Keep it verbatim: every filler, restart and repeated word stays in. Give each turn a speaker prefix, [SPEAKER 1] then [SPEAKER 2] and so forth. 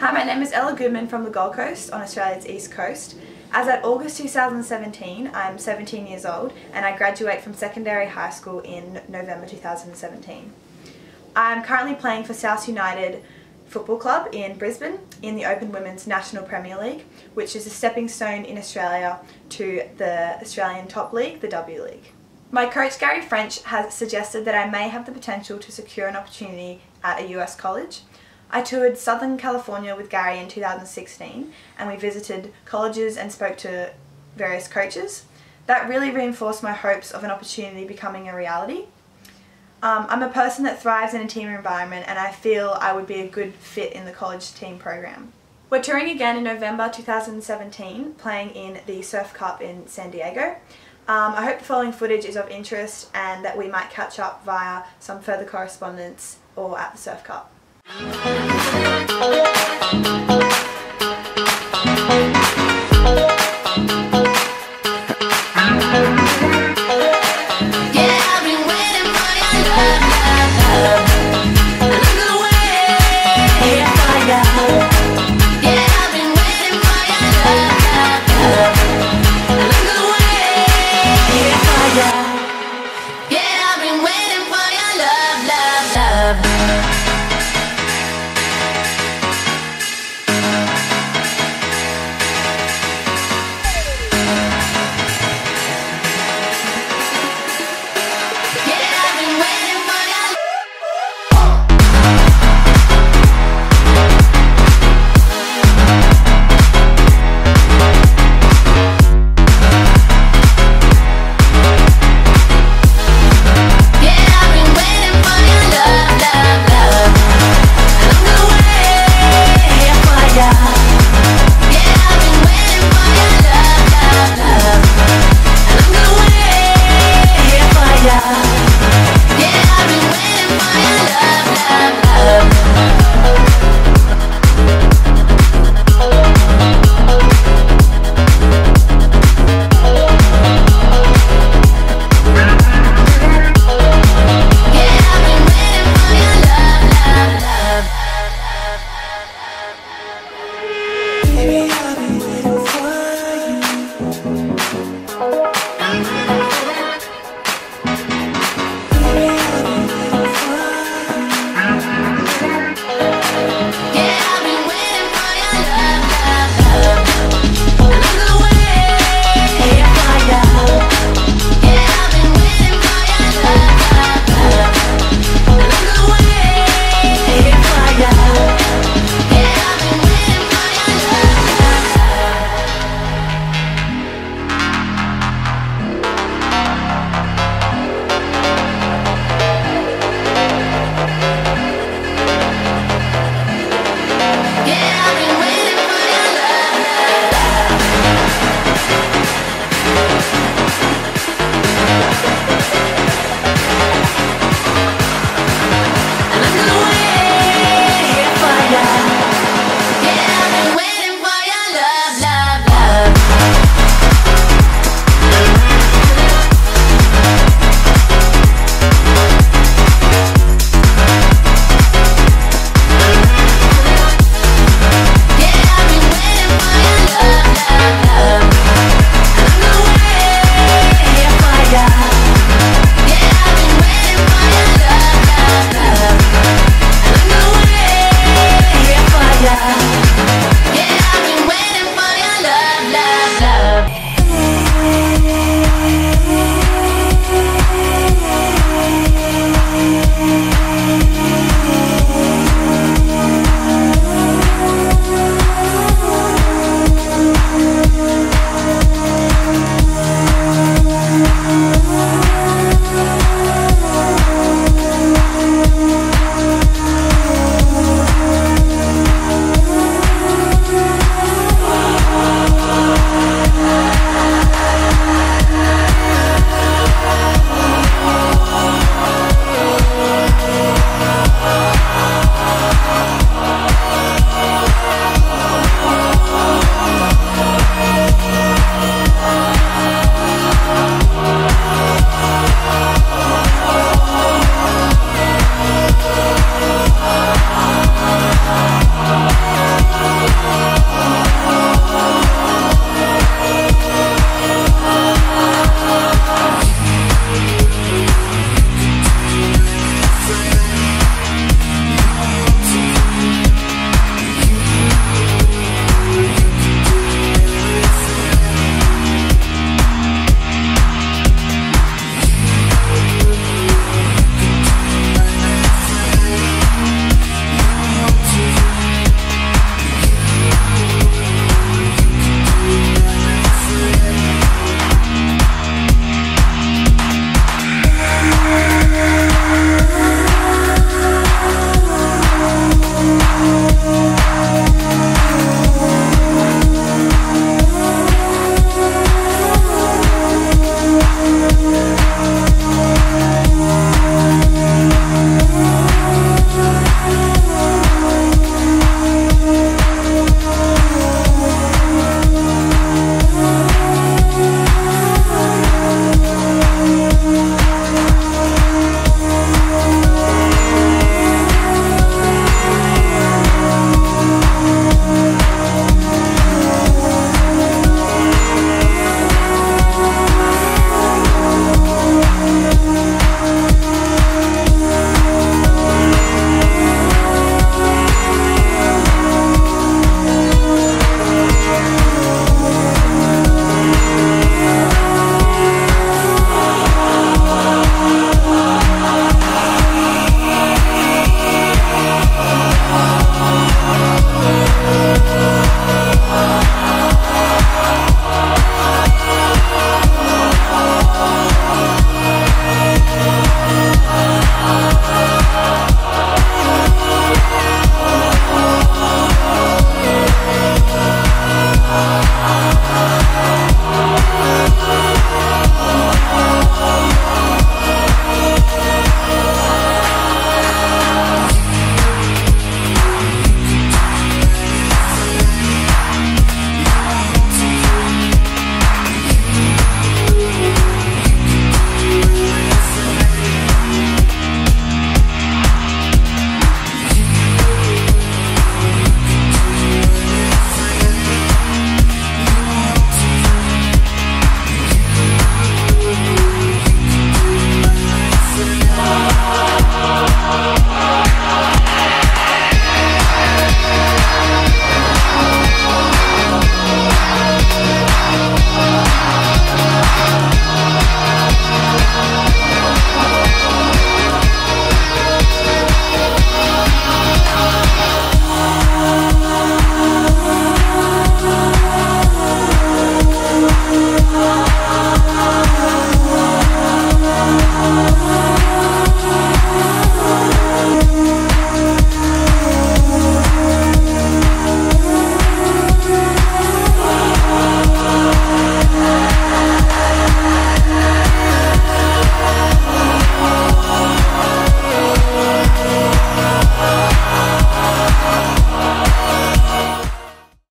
[SPEAKER 1] Hi, my name is Ella Goodman from the Gold Coast on Australia's East Coast. As at August two thousand seventeen, I'm seventeen years old and I graduate from secondary high school in November two thousand seventeen. I'm currently playing for South United Football Club in Brisbane in the Open Women's National Premier League, which is a stepping stone in Australia to the Australian top league, the W League. My coach Gary French has suggested that I may have the potential to secure an opportunity at a U S college. I toured Southern California with Gary in two thousand sixteen and we visited colleges and spoke to various coaches. That really reinforced my hopes of an opportunity becoming a reality. Um, I'm a person that thrives in a team environment and I feel I would be a good fit in the college team program. We're touring again in November two thousand seventeen, playing in the Surf Cup in San Diego. Um, I hope the following footage is of interest and that we might catch up via some further correspondence or at the Surf Cup.